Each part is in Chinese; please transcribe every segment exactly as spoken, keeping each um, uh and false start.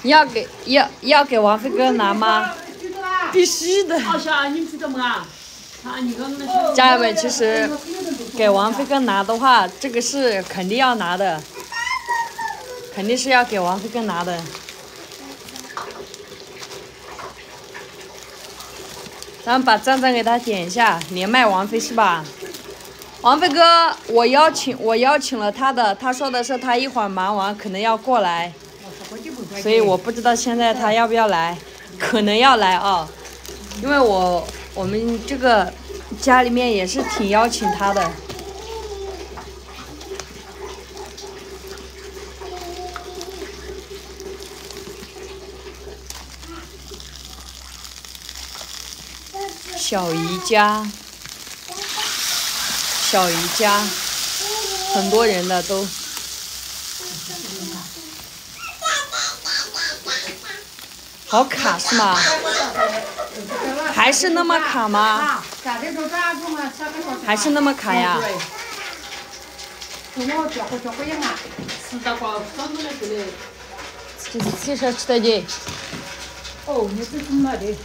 要给要要给王飞哥拿吗？必须的。家人们，其实给王飞哥拿的话，这个是肯定要拿的，肯定是要给王飞哥拿的。咱们把赞赞给他点一下，连麦王飞是吧？王飞哥，我邀请我邀请了他的，他说的是他一会儿忙完可能要过来，所以我不知道现在他要不要来，可能要来啊，因为我我们这个家里面也是挺邀请他的。小姨家，小姨家，很多人的都。好卡是吗？还是那么卡吗？还是那么卡呀？这是汽车吃的的。哦，你是从哪里？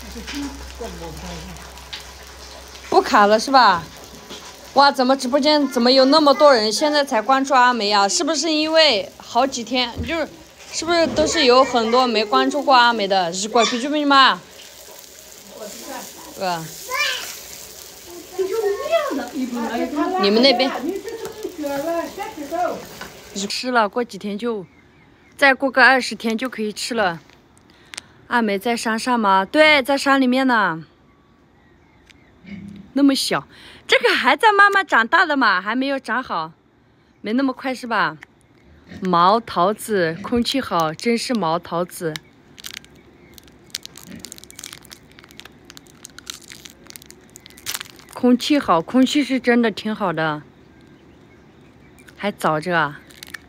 不卡了是吧？哇，怎么直播间怎么有那么多人现在才关注阿梅啊？是不是因为好几天就是，是不是都是有很多没关注过阿梅的？是过去没嘛？呃。你们那边？吃了，过几天就，再过个二十天就可以吃了。阿梅在山上吗？对，在山里面呢。那么小，这个还在慢慢长大的嘛，还没有长好，没那么快是吧？毛桃子，空气好，真是毛桃子。空气好，空气是真的挺好的，还早着啊。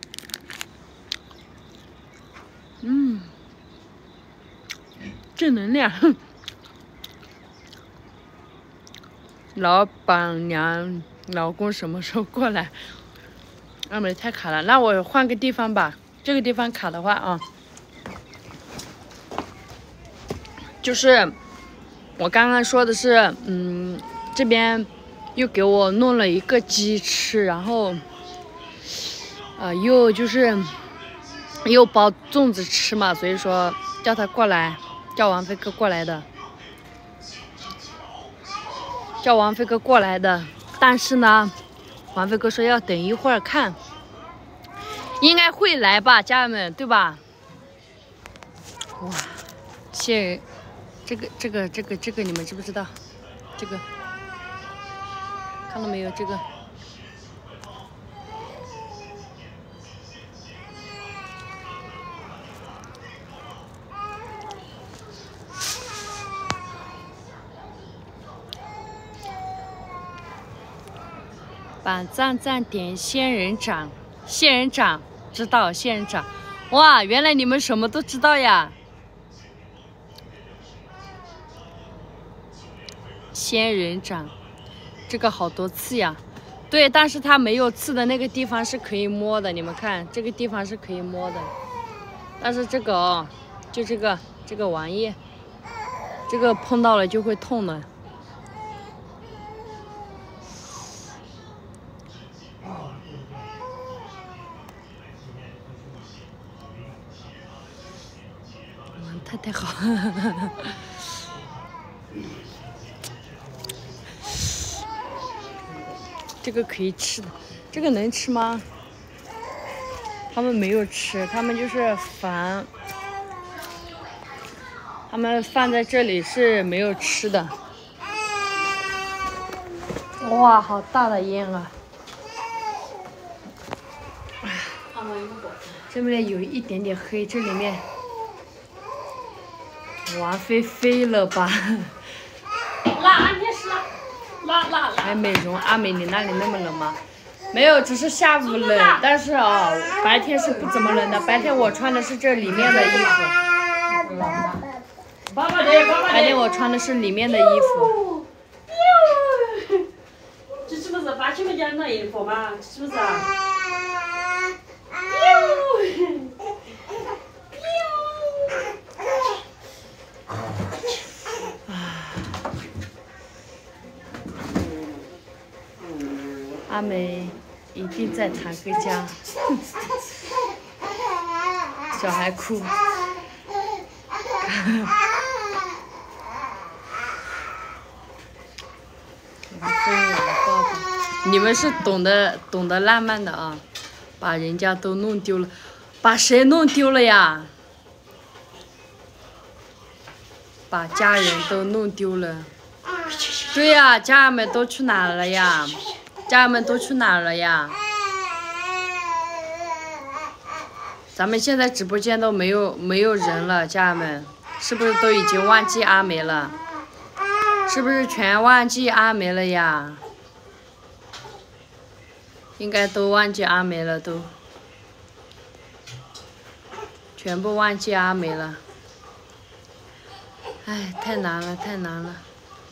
嗯。正能量。老板娘、老公什么时候过来？阿梅太卡了，那我换个地方吧。这个地方卡的话啊，就是我刚刚说的是，嗯，这边又给我弄了一个鸡翅，然后，呃，又就是又包粽子吃嘛，所以说叫他过来。叫王飞哥过来的，叫王飞哥过来的，但是呢，王飞哥说要等一会儿看，应该会来吧，家人们，对吧？哇，谢，这个这个这个这个你们知不知道？这个看到没有？这个。把赞赞点仙人掌，仙人掌知道仙人掌，哇，原来你们什么都知道呀！仙人掌，这个好多刺呀，对，但是它没有刺的那个地方是可以摸的，你们看这个地方是可以摸的，但是这个哦，就这个这个玩意，这个碰到了就会痛的。太太好，这个可以吃的，这个能吃吗？他们没有吃，他们就是烦，他们放在这里是没有吃的。哇，好大的烟啊！这边有一点点黑，这里面。王菲飞了吧？ 那安天是啦，那那还美容，阿美你那里那么冷吗？没有，只是下午冷，但是啊、哦，白天是不怎么冷的。白天我穿的是这里面的衣服。白天我穿的是里面的衣服。 这是不是八千块钱的衣服嘛？是不是啊？ 阿美一定在堂哥家。小孩哭。你们是懂得懂得浪漫的啊，把人家都弄丢了，把谁弄丢了呀？把家人都弄丢了。对呀，家人们都去哪了呀？家人们都去哪了呀？咱们现在直播间都没有没有人了，家人们是不是都已经忘记阿梅了？是不是全忘记阿梅了呀？应该都忘记阿梅了，都全部忘记阿梅了。哎，太难了，太难了。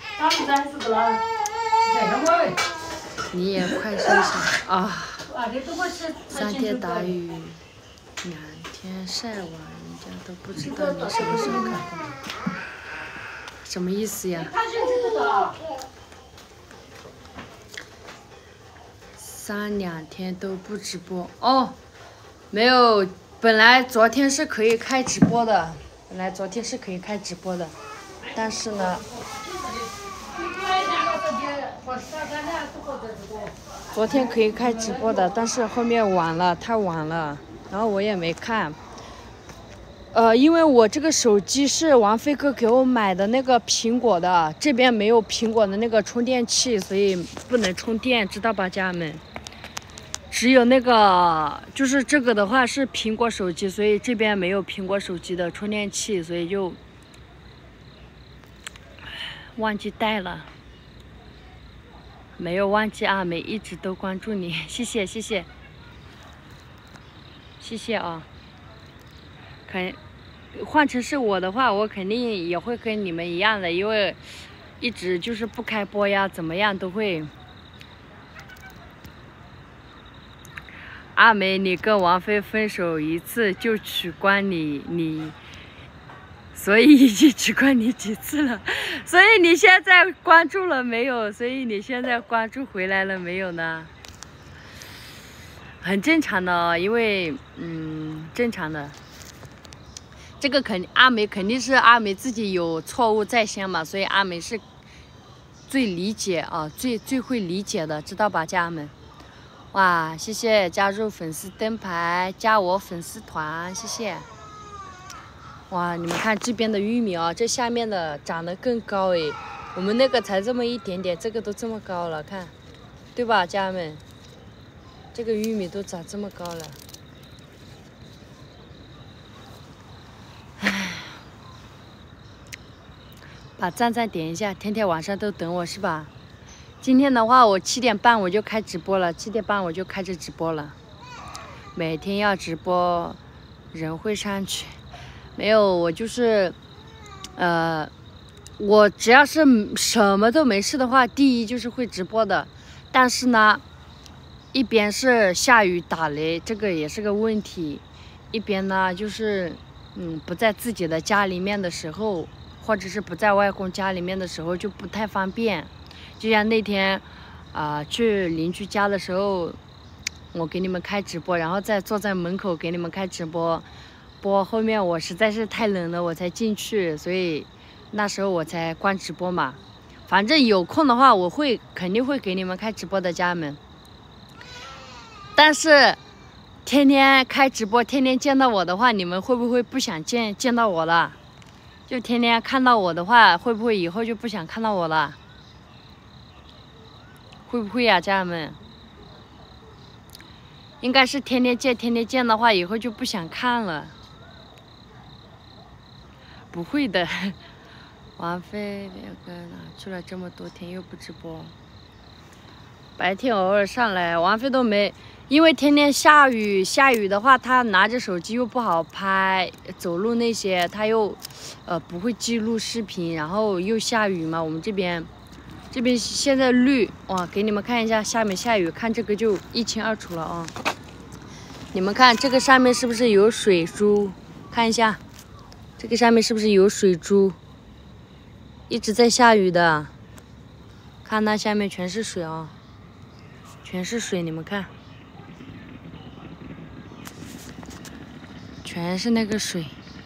你也快休息啊！三天打雨，两天晒网，人家都不知道你什么时候开工。什么意思呀？三两天都不直播哦，没有，本来昨天是可以开直播的，本来昨天是可以开直播的，但是呢，昨天可以开直播的，但是后面晚了，太晚了，然后我也没看。呃，因为我这个手机是王飞哥给我买的那个苹果的，这边没有苹果的那个充电器，所以不能充电，知道吧，家人们？只有那个，就是这个的话是苹果手机，所以这边没有苹果手机的充电器，所以就忘记带了。没有忘记阿美，一直都关注你，谢谢谢谢，谢谢啊。肯换成是我的话，我肯定也会跟你们一样的，因为一直就是不开播呀，怎么样都会。阿梅，你跟王菲分手一次就取关你你，所以已经取关你几次了，所以你现在关注了没有？所以你现在关注回来了没有呢？很正常的哦，因为嗯，正常的。这个肯阿梅肯定是阿梅自己有错误在先嘛，所以阿梅是最理解啊，最最会理解的，知道吧，家人们？哇，谢谢加入粉丝灯牌，加我粉丝团，谢谢。哇，你们看这边的玉米啊，这下面的长得更高诶，我们那个才这么一点点，这个都这么高了，看，对吧，家人们？这个玉米都长这么高了。唉，把赞赞点一下，天天晚上都等我是吧？今天的话，我七点半我就开直播了，七点半我就开始直播了。每天要直播，人会上去。没有，我就是，呃，我只要是什么都没事的话，第一就是会直播的。但是呢，一边是下雨打雷，这个也是个问题；一边呢就是，嗯，不在自己的家里面的时候，或者是不在外公家里面的时候，就不太方便。就像那天，啊、呃，去邻居家的时候，我给你们开直播，然后再坐在门口给你们开直播，播后面我实在是太冷了，我才进去，所以那时候我才关直播嘛。反正有空的话，我会肯定会给你们开直播的，家人们。但是天天开直播，天天见到我的话，你们会不会不想见见到我了？就天天看到我的话，会不会以后就不想看到我了？会不会呀、啊，家人们？应该是天天见，天天见的话，以后就不想看了。不会的，王菲那个哪去了这么多天又不直播？白天偶尔上来，王菲都没，因为天天下雨，下雨的话，她拿着手机又不好拍，走路那些，她又，呃，不会记录视频，然后又下雨嘛，我们这边。这边现在绿哇，给你们看一下下面下雨，看这个就一清二楚了啊！你们看这个上面是不是有水珠？看一下，这个上面是不是有水珠？一直在下雨的，看那下面全是水啊， 全是水，你们看，全是那个水。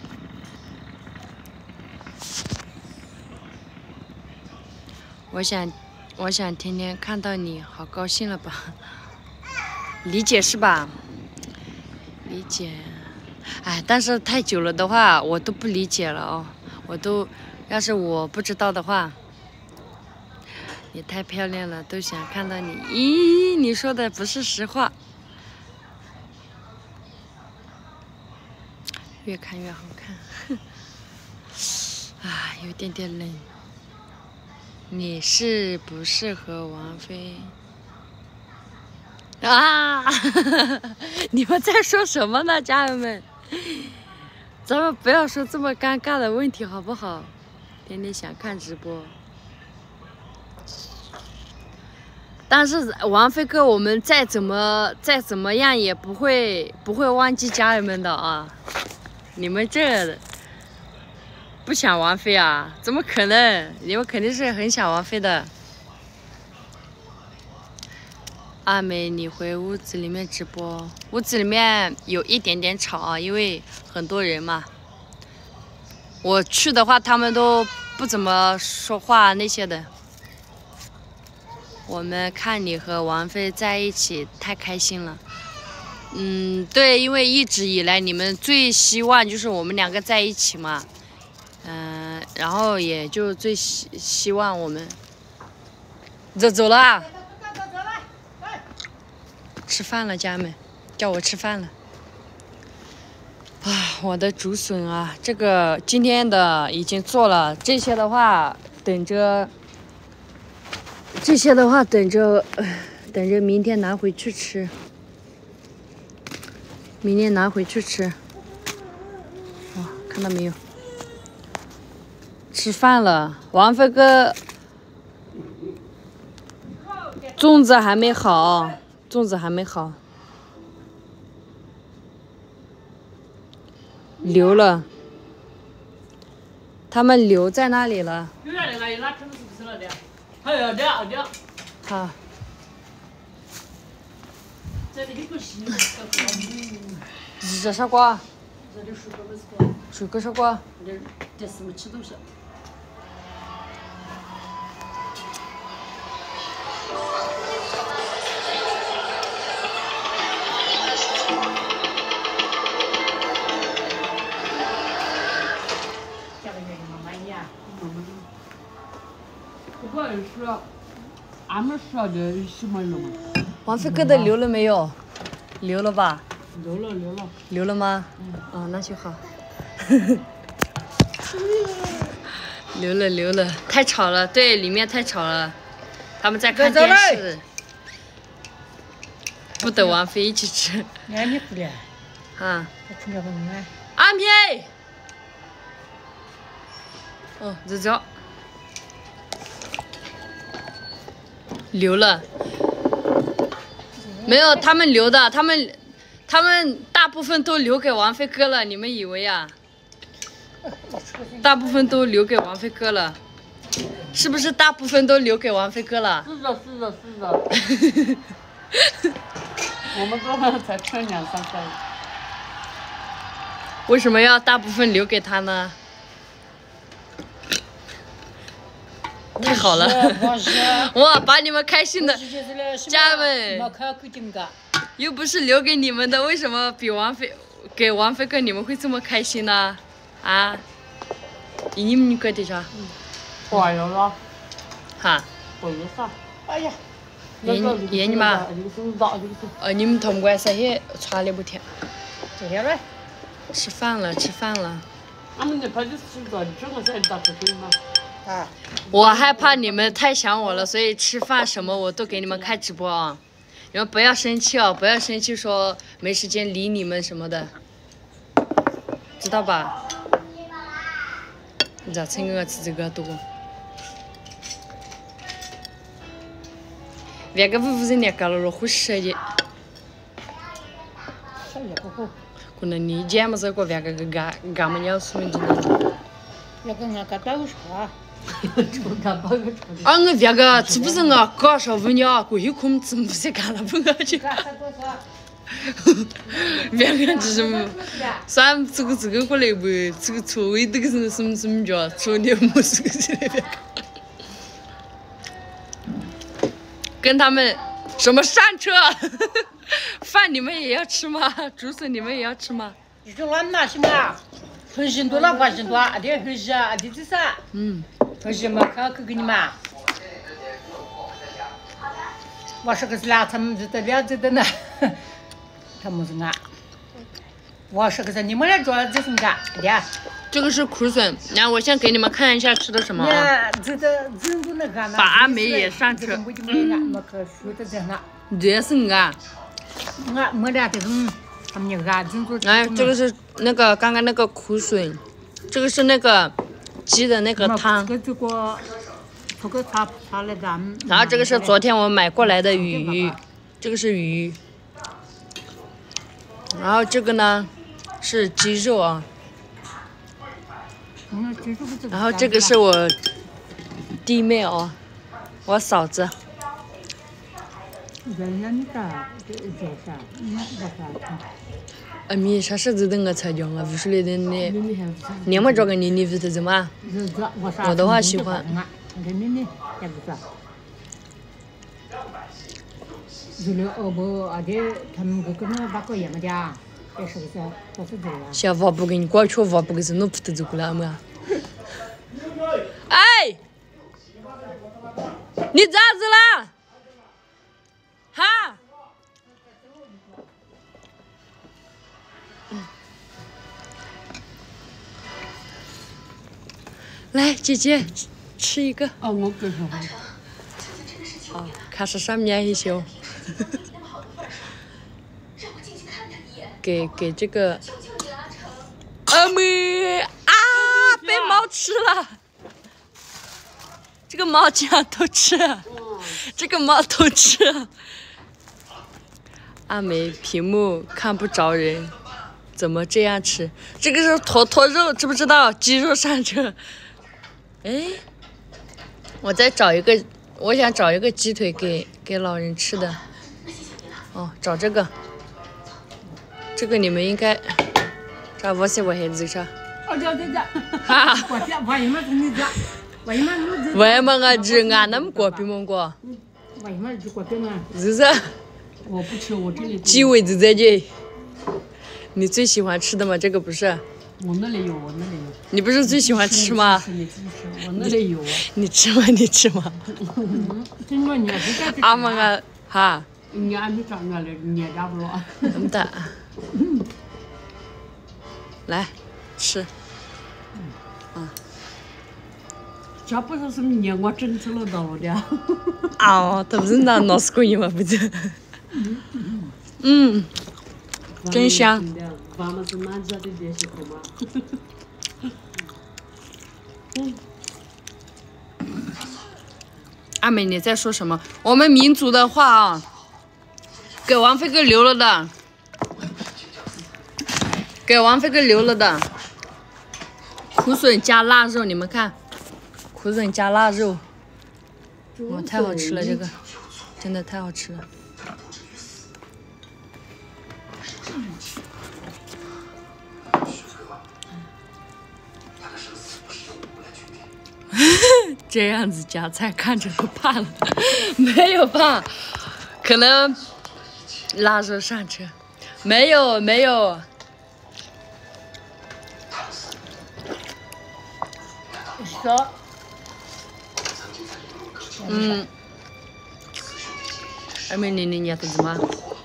我想，我想天天看到你，好高兴了吧？理解是吧？理解。哎，但是太久了的话，我都不理解了哦。我都，要是我不知道的话，你太漂亮了，都想看到你。咦，你说的不是实话。越看越好看。啊，有点点冷。你适不适合王菲？啊！你们在说什么呢，家人们？咱们不要说这么尴尬的问题，好不好？天天想看直播，但是王菲哥，我们再怎么再怎么样也不会不会忘记家人们的啊！你们这不想王菲啊？怎么可能？你们肯定是很想王菲的。阿美，你回屋子里面直播，屋子里面有一点点吵啊，因为很多人嘛。我去的话，他们都不怎么说话那些的。我们看你和王菲在一起太开心了。嗯，对，因为一直以来你们最希望就是我们两个在一起嘛。嗯、呃，然后也就最希希望我们。走走了啊。吃饭了，家人们，叫我吃饭了。啊，我的竹笋啊，这个今天的已经做了，这些的话等着，这些的话等着，等着明天拿回去吃。明天拿回去吃。哇，看到没有？吃饭了，王菲哥，粽子还没好。粽子还没好，留了，他们留在那里了。好。热啥瓜？水果啥瓜？这什么吃东西？ 俺们说的什么了吗？ 王菲哥的留了没有？留了吧？ 留了，留了。 留了吗？嗯。哦，那就好。留了，留了。太吵了，对，里面太吵了，他们在看电视。不等王菲一起吃。 俺没不了。 啊。 我听着不明白。 安平。哦，这叫。留了，没有他们留的，他们他们大部分都留给王菲哥了，你们以为啊？大部分都留给王菲哥了，是不是大部分都留给王菲哥了？ 是的，是的，是的。我们刚才才吃两三块。 为什么要大部分留给他呢？太好了！哇，把你们开心的家人们，又不是留给你们的，为什么比王菲给王菲哥你们会这么开心呢？啊？你们觉得啥？ 坏了。 哈？ 坏了啥？哎呀！ 爷爷你妈？呃，你们同关系穿的不甜。 这些嘞？ 吃饭了，吃饭了。 俺们这派的吃着，这个才打开水嘛。啊， 我害怕你们太想我了，所以吃饭什么我都给你们开直播啊！你们不要生气哦，不要生气，说没时间理你们什么的，知道吧？你咋趁我吃这个多？别个五五人家搞了了，会舍的。 舍也不好。 可能你见么子个别个个干干么鸟孙子的。 要跟俺个都说。 啊，我别个是不是我刚说问你啊？过一空子不是干了不我去。别个就是么，算这个这个过来不？这个错位这个是什么什么叫错你没这个之类的。跟他们什么上车？饭你们也要吃吗？竹笋你们也要吃吗？ 你说俺拿什么？很心多了，很心多，阿爹很是阿爹这啥？ 嗯。 很什么？看看给你们。我说个是俩，他们这俩这的呢，他们是俺。我说个是你们俩做这是啥？爹。 这个是苦笋，然后我先给你们看一下吃的什么啊。 这个珍珠那个呢？ 把阿梅也上车。 嗯。 这是俺。 俺没俩这种，他们那个珍珠。 哎，这个是那个刚刚那个苦笋，这个是那个鸡的那个汤。 这个这个，这个他他那个。 然后这个是昨天我买过来的鱼，这个是鱼。然后这个呢是鸡肉啊。然后这个是我弟妹哦，我嫂子。啊，米啥时候等我才讲啊？不是来的你，你们这个你你不是怎么？我的话喜欢。小娃不给你光吃娃不给是弄不得走过来嘛？哎，你咋子了？哈？嗯。来，姐姐吃一个。 哦，我不说。 哦，看是上面一些。给给这个阿妹啊，被猫吃了。这个猫竟然偷吃，这个猫偷吃。阿梅屏幕看不着人，怎么这样吃？这个是坨坨肉，知不知道？鸡肉上车。哎，我再找一个，我想找一个鸡腿给给老人吃的。哦，找这个。这个你们应该，这我是我孩子啥？ 哦，对对对。 哈。 我这我姨妈是你这，我姨妈你这。 为嘛我吃俺那么过比么过？ 我姨妈就过比嘛。 是是。 我不吃，我这里。 鸡尾子在这。你最喜欢吃的吗？这个不是。 我那里有，我那里有。 你不是最喜欢吃吗？ 你自己吃，我那里有啊。 你吃吗？你吃吗？ 真的，你是在吃。 阿妈啊，哈。 你还没长下来，你也长不了。 真的。来，吃。嗯。 这不是什么年，我真吃了到的。 啊，他不是拿脑死过你吗？不是。嗯。真香。 完了是南家的联系口吗？嗯。 阿美，你在说什么？我们民族的话啊，给王菲哥留了的，给王菲哥留了的，苦笋加腊肉，你们看，苦笋加腊肉，哇，太好吃了，这个真的太好吃了。这样子夹菜看着都怕了，没有吧？可能腊肉上车，没有没有。 说， 嗯，俺们你你你做什么？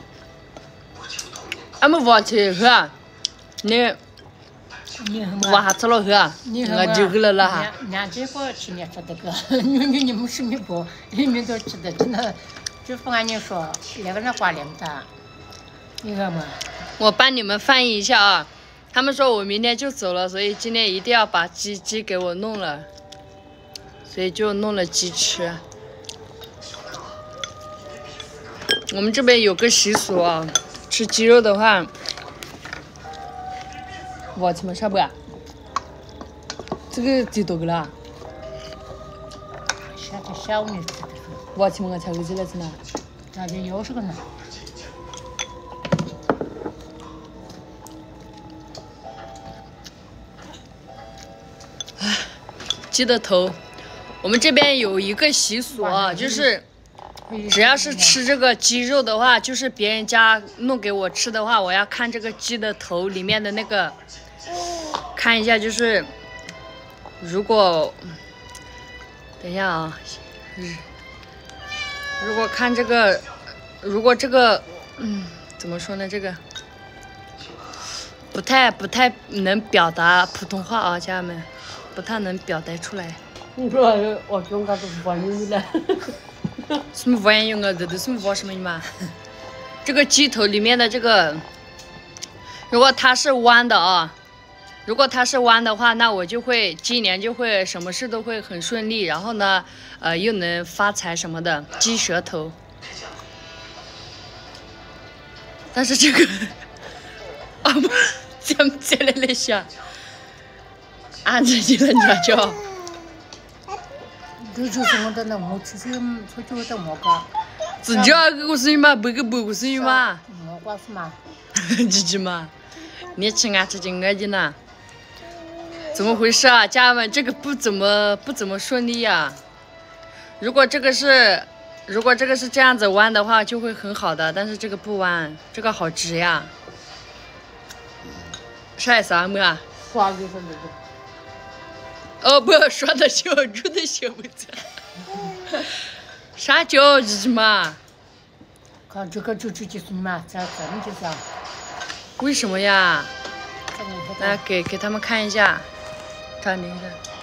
俺们忘记喝，你。我还吃了喝，我就给了了哈。 俺这个吃面吃的个，你你你们吃面不？你们都吃的真的，就不按你说，两个人挂脸的，你看嘛。 我帮你们翻译一下啊，他们说我明天就走了，所以今天一定要把鸡鸡给我弄了，所以就弄了鸡吃。我们这边有个习俗啊，吃鸡肉的话。我怎么下不啊？这个几多个了？ 小米吃的。 我去问个巧克力来吃呢。 那就又是个呢。 鸡的头，我们这边有一个习俗啊，就是只要是吃这个鸡肉的话，就是别人家弄给我吃的话，我要看这个鸡的头里面的那个，看一下就是，如果，等一下啊，如果看这个，如果这个，嗯，怎么说呢？这个不太不太能表达普通话啊，家人们。不太能表达出来。 你说我中国都不玩你了。 什么玩意儿啊？这都什么玩什么嘛？这个鸡头里面的这个，如果它是弯的啊，如果它是弯的话，那我就会今年就会什么事都会很顺利，然后呢，呃，又能发财什么的。鸡舌头。但是这个，啊，想不起来了下。按着你人家叫， 这就是我的那我吃些出去的蘑菇。 自己啊，个声音嘛，不个不个声音嘛。 蘑菇是嘛？ 姐姐嘛，你吃啊吃进眼睛呢？怎么回事啊，家人们？这个不怎么不怎么顺利呀。如果这个是，如果这个是这样子弯的话，就会很好的。但是这个不弯，这个好直呀。晒啥么啊？ 刷就是那个。 哦不，说的小猪的小子，啥叫日嘛？ 看这个就直接送嘛，这真的就是啊。 为什么呀？来给给他们看一下，暂停一下。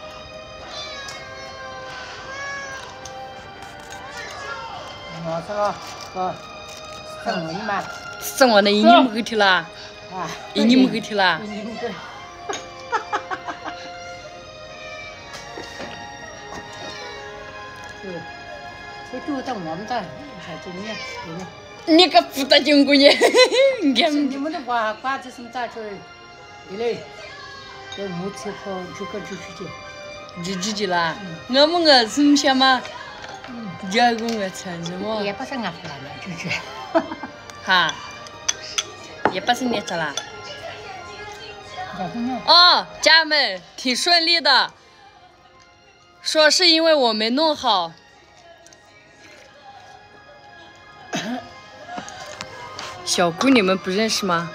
我这个个生你嘛？ 生我的一年没去啦？ 啊， 一年没去啦？ 一年没去。我就到我们这，还就你， 你。你个不打经过你，你看。 你们的瓜瓜子什么大出来？对嘞，在木车跑这个就去去。 就去去啦。我们我什么想嘛？这个我穿什么？ 也不是俺回来了，就是。 哈。也不是你吃啦。哦，家人们挺顺利的。说是因为我没弄好。小姑你们不认识吗？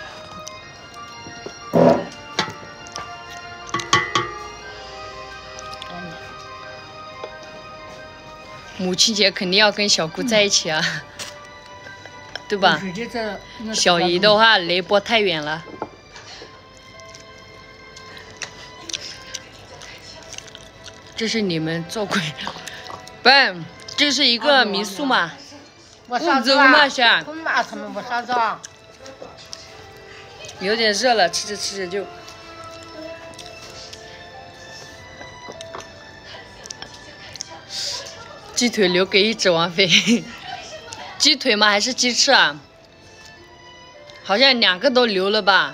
母亲节肯定要跟小姑在一起啊，对吧？小姨的话离波太远了。这是你们做鬼，不，这是一个民宿嘛。 我啥子啊？我骂他们我啥子啊？ 有点热了，吃着吃着就。鸡腿留给一只王菲。鸡腿吗？还是鸡翅啊？好像两个都留了吧。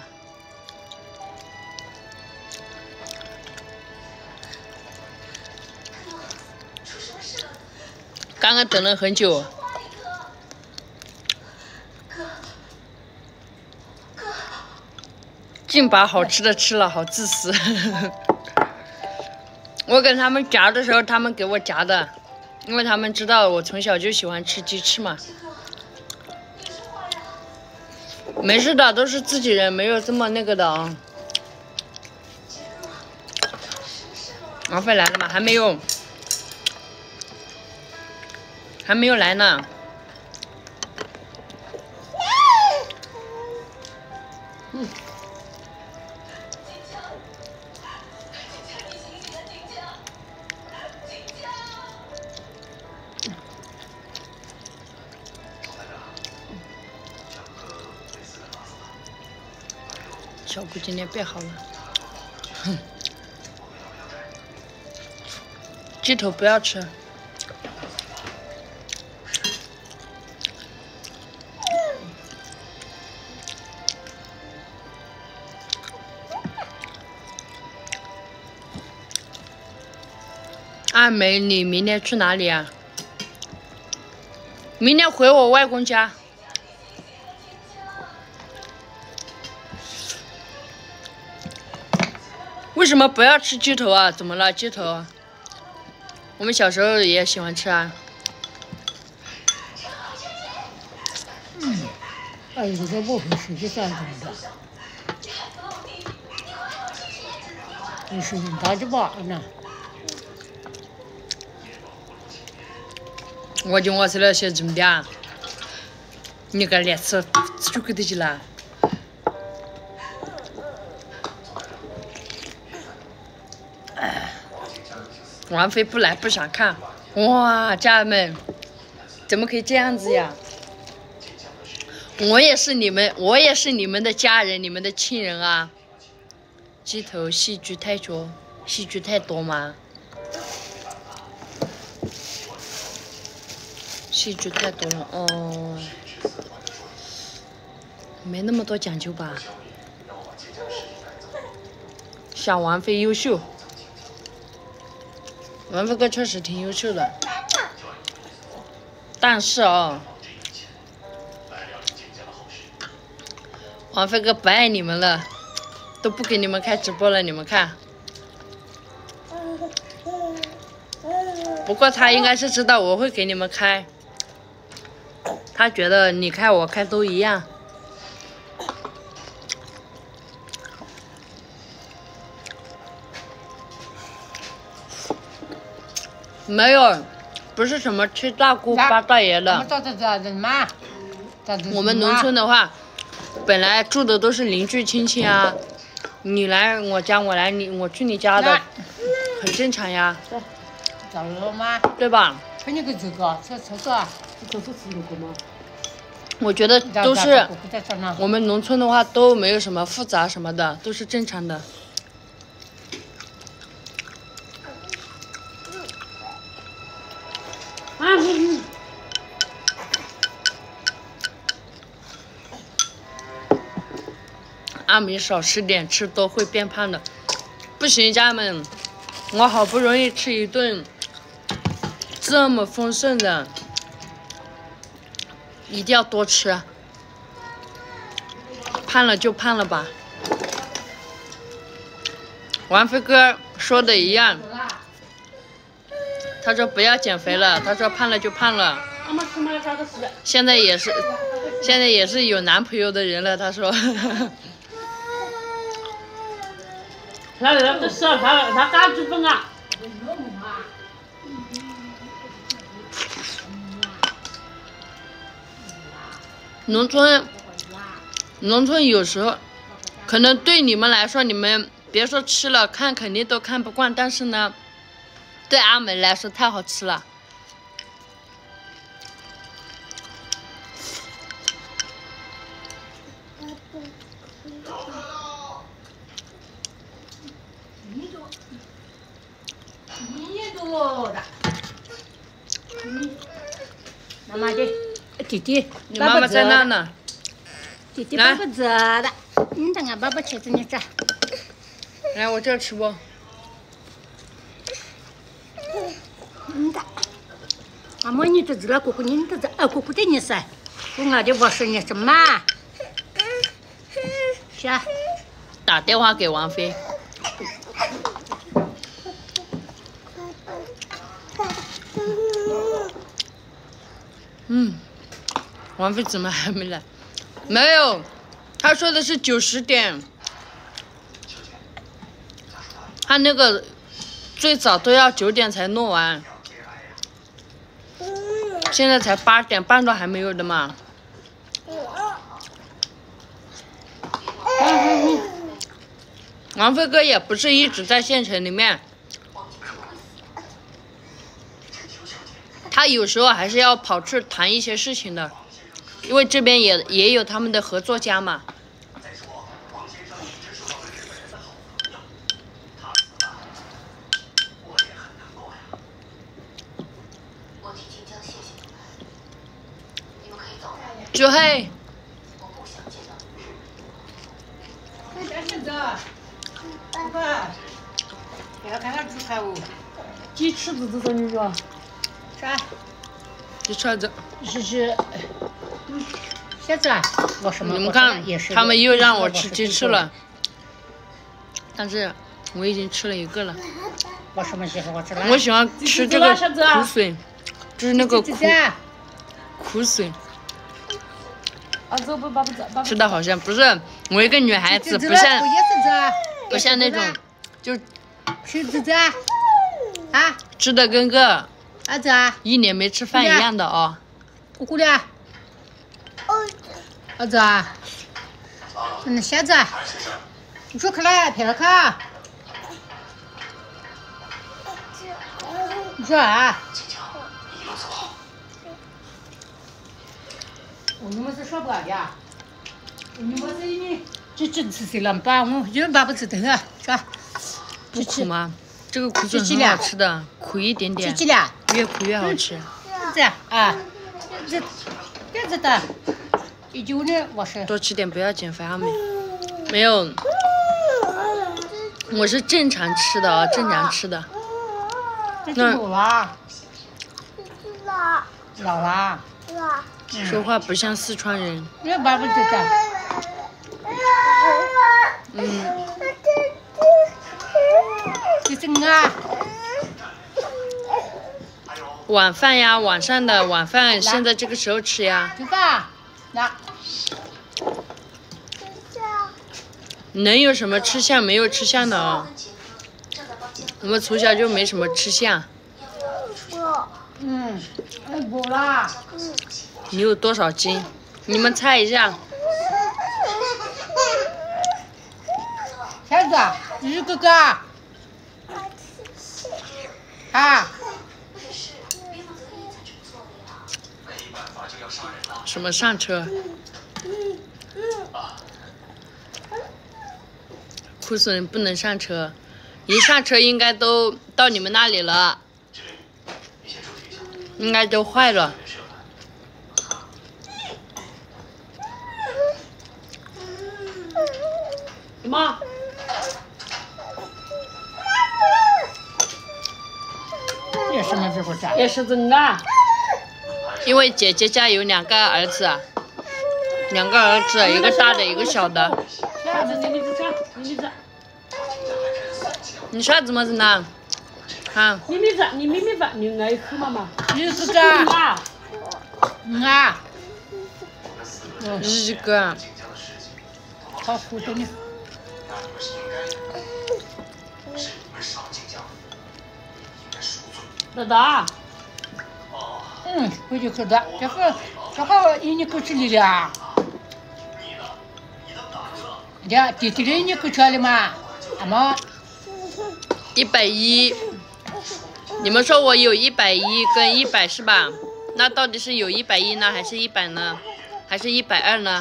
刚刚等了很久。净把好吃的吃了，好自私。我给他们夹的时候，他们给我夹的，因为他们知道我从小就喜欢吃鸡翅嘛。没事的，都是自己人，没有这么那个的啊。王菲来了吗？还没有，还没有来呢。嗯。小姑今天变好了，哼，鸡头不要吃。阿梅，你明天去哪里啊？ 明天回我外公家。为什么不要吃鸡头啊？怎么了？鸡头？我们小时候也喜欢吃啊。 嗯，哎，这个我会实际上怎么的？你是人大的吧？呢？ 我就我吃了些这么点，你个连吃吃就给得起了。王菲不来不想看，哇，家人们，怎么可以这样子呀？我也是你们，我也是你们的家人，你们的亲人啊。鸡头戏剧太多，戏剧太多吗？戏剧太多了哦，没那么多讲究吧？小王菲优秀，王菲哥确实挺优秀的，但是哦，王菲哥不爱你们了，都不给你们开直播了，你们看。不过他应该是知道我会给你们开。他觉得你开我开都一样。没有，不是什么七大姑八大爷的。我们农村的话，本来住的都是邻居亲戚啊，你来我家，我来你，我去你家的，很正常呀。 找了吗？ 对吧？ 陪你个这个，这这个。 我觉得都是我们农村的话都没有什么复杂什么的，都是正常的。 嗯。 阿米少吃点，吃多会变胖的。不行，家人们，我好不容易吃一顿这么丰盛的。一定要多吃，胖了就胖了吧。王菲哥说的一样，他说不要减肥了，他说胖了就胖了。现在也是，现在也是有男朋友的人了，他说。 他那个是他他干几分啊？ 农村，农村有时候，可能对你们来说，你们别说吃了，看肯定都看不惯，但是呢，对阿美来说太好吃了。 妈妈的。弟弟， 你妈妈在那呢。 弟弟爸爸做的，你等下爸爸吃着你吃。 来，我这吃不？ 嗯的。妈妈，你这知道哥哥你这这，啊哥哥的你噻，我的我说你什么？是啊。 打电话给王菲。嗯。王菲怎么还没来？没有，他说的是九十点。他那个最早都要九点才弄完，现在才八点半都还没有的嘛。王菲哥也不是一直在县城里面，他有时候还是要跑去谈一些事情的。因为这边也也有他们的合作家嘛。朱黑。 爸爸，不要看看猪排哦。 鸡翅子这种你说？ 啥？ 这串子。 是是。下次啊，我什么？ 你们看，他们又让我吃鸡翅了，但是我已经吃了一个了。 我什么时候我吃了？ 我喜欢吃这个苦水，就是那个苦苦水。 啊，走不，爸不走， 吃的好像不是我一个女孩子，不像不像那种，就吃子子啊， 吃的跟个儿子啊， 一年没吃饭一样的哦。 姑姑的。儿子啊，嗯，瞎子，你说开来，陪了看。你说啊？我你们是说不干的，你们是你这这吃谁了？把我有人把不吃的啊，是吧？ 不苦吗？这个苦水很好吃的，苦一点点，越苦越好吃。 这样啊，这这这的。 多吃点，不要减肥啊！没，没有，我是正常吃的啊，正常吃的。 那老了，老了， 说话不像四川人。 那爸不知道。 嗯。 这是啊。 晚饭呀，晚上的晚饭，现在这个时候吃呀。 吃饭。那能有什么吃相？没有吃相的哦。我们从小就没什么吃相。 嗯，补了。 你有多少斤？你们猜一下。 孩子，你是哥哥。啊。 什么上车？苦笋不能上车，一上车应该都到你们那里了，应该都坏了。 妈， 也什么时候吃？ 也是真的。 因为姐姐家有两个儿子，两个儿子，一个大的，一个小的。 你名字啥？你名字？ 你啥子么子呢？啊？ 你名字？你名名字？你爱喝嘛嘛？ 你是个啊？啊？ 日哥。 好糊涂呢。 老大。 嗯，回去喝的，这个这个一年够吃的了。呀，弟弟的一年够吃了吗？阿妈。 一百一，你们说我有一百一跟一百是吧？那到底是有一百一呢，还是一百呢？还是一百二呢？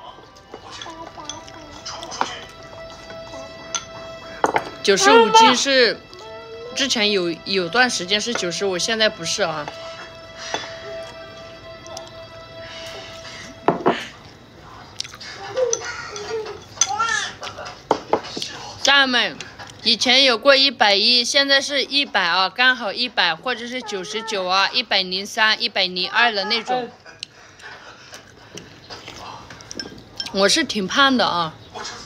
九十五斤是之前有有段时间是九十五，现在不是啊。家人们，以前有过一百一，现在是一百啊，刚好一百，或者是九十九啊，一百零三、一百零二的那种。我是挺胖的啊。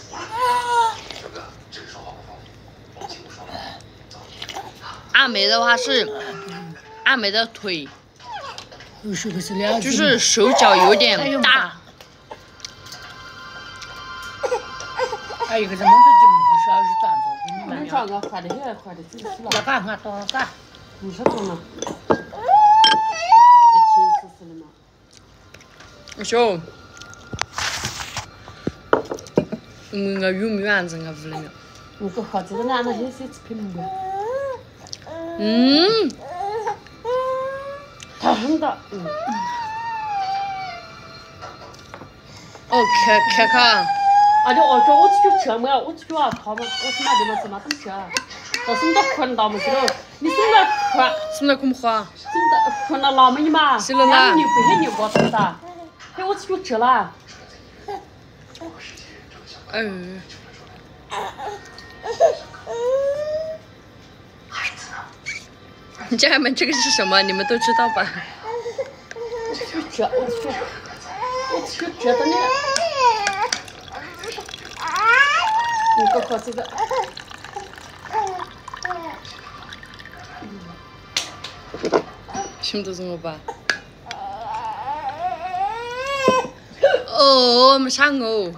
阿梅的话是，阿梅的腿，就是手脚有点大。 还有一个人忙着就没事，是转着。 你上个快的很，快的真是了。 要干嘛多干？ 你说中了？气死死了嘛！ 我说，我我有没有样子？我屋里面。 我个孩子都拿那些些吃品不？ 嗯。 疼的，嗯。 哦，开开卡。 啊就哦，这我去吃没有？我去啊，他们我去买的嘛，是嘛？怎么吃啊？到什么到困到么子了？你什么困？ 什么困不喝？ 什么到困到那么你嘛？ 是了啦。 你不很牛不是的？哎，我去吃了。 嗯。家人们，这个是什么？你们都知道吧？ 吃，我吃，我吃吃的呢。你给我喝这个。 什么都是我爸。哦，没上哦。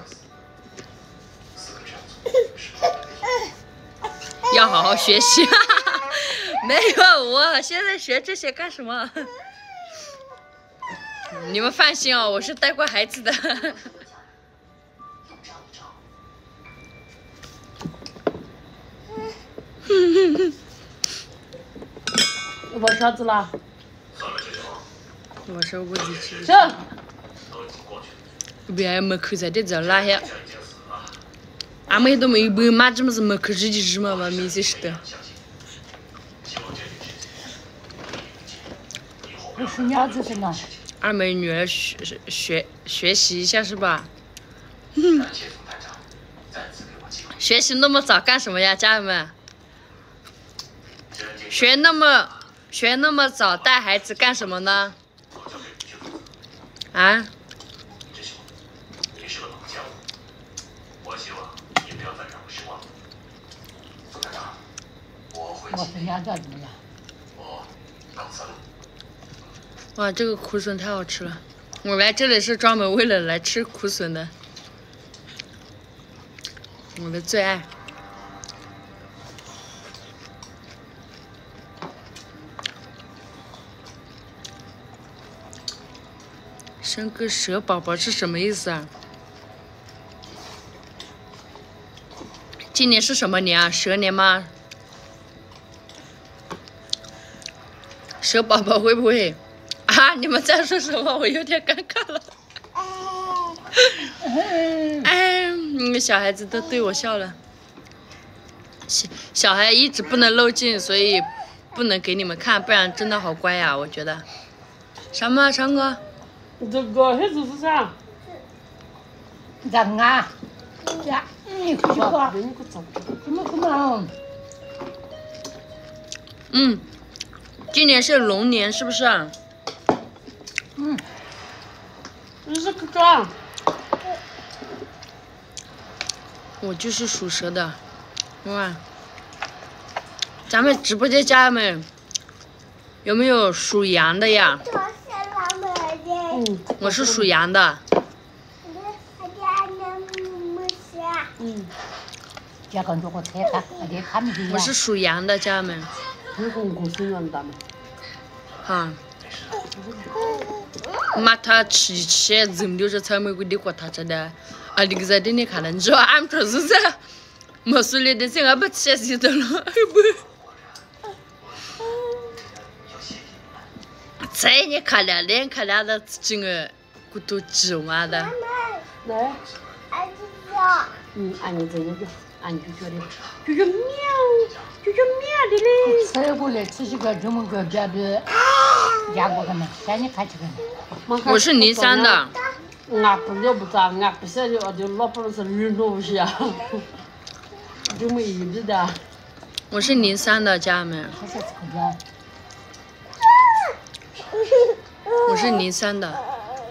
要好好学习。没有，我现在学这些干什么？你们放心哦，我是带过孩子的。 我啥子啦？ 我说我自己。 吃。 不要门口在这这拉下。俺们都没有不买，这么是门口日就日嘛嘛，没事是的。 我是娘子是呢。 二妹女儿学学学习一下是吧？嗯。学习那么早干什么呀，家人们？学那么学那么早带孩子干什么呢？啊？ 我是娘子怎么样？ 哇，这个苦笋太好吃了！我来这里是专门为了来吃苦笋的，我的最爱。生个蛇宝宝是什么意思啊？今年是什么年啊？蛇年吗？蛇宝宝会不会？啊！你们在说什么？我有点尴尬了。哎，你们小孩子都对我笑了。小小孩一直不能露镜，所以不能给你们看，不然真的好乖呀、啊，我觉得。什么，长哥？ 这个黑子是啥？ 人啊，呀，你回去吧。 你给找。 怎么可能？ 嗯，今年是龙年，是不是啊？ 嗯。 你是个啥？ 我就是属蛇的，哇！咱们直播间家人们有没有属羊的呀？ 嗯， 我是属羊的。 嗯。 这个如果猜他，而且他们我是属羊的，家人们。 你公公生人大吗？ 哈。妈，他吃吃扔丢这草莓给你过他吃的，啊，那个在这里看了，你知道俺们说是啥？没说了的，这俺不吃死的了，不。这你看了，连看了的这个骨头鸡嘛的。 来。嗯，俺你这个叫，俺就觉得，就叫喵，就叫喵的嘞。 吃过来吃几个这么个别的，压过他们，赶紧看这个。 我是零三的。 俺不了不咋，俺不晓得，就老婆是二东西啊，就没意的。 我是零三的，家人们。我是零三的。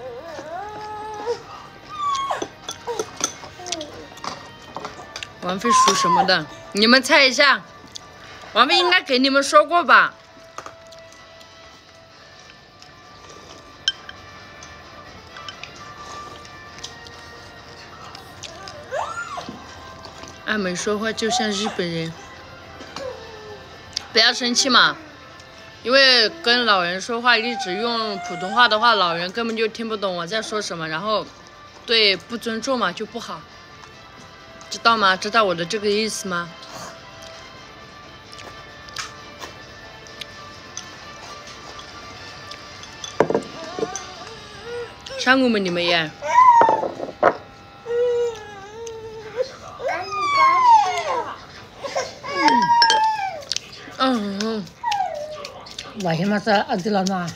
王菲属什么的？你们猜一下。王菲应该给你们说过吧？阿美说话就像日本人，不要生气嘛。因为跟老人说话一直用普通话的话，老人根本就听不懂我在说什么，然后对不尊重嘛就不好，知道吗？知道我的这个意思吗？上我们你们也。嗯嗯。 为什么是儿子了呢？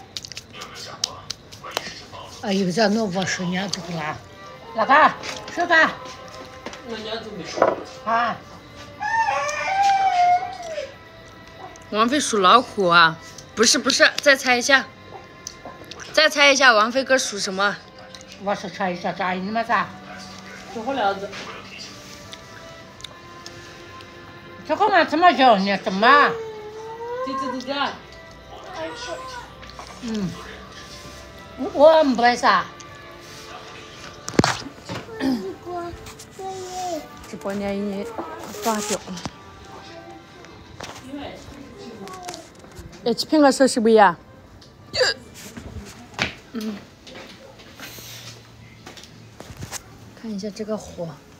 啊，有这弄我十年这个啦，那个是个。 我娘子没说。 啊。 王菲属老虎啊？不是不是，再猜一下。 再猜一下王飞哥属什么？ 我是猜一下咋你们咋？ 就好料子。 这个嘛怎么叫呢？怎么？ 姐姐姐姐。 嗯，我不爱啥。 直播间已经挂掉了。哎，这苹果手是不一样。嗯，看一下这个火。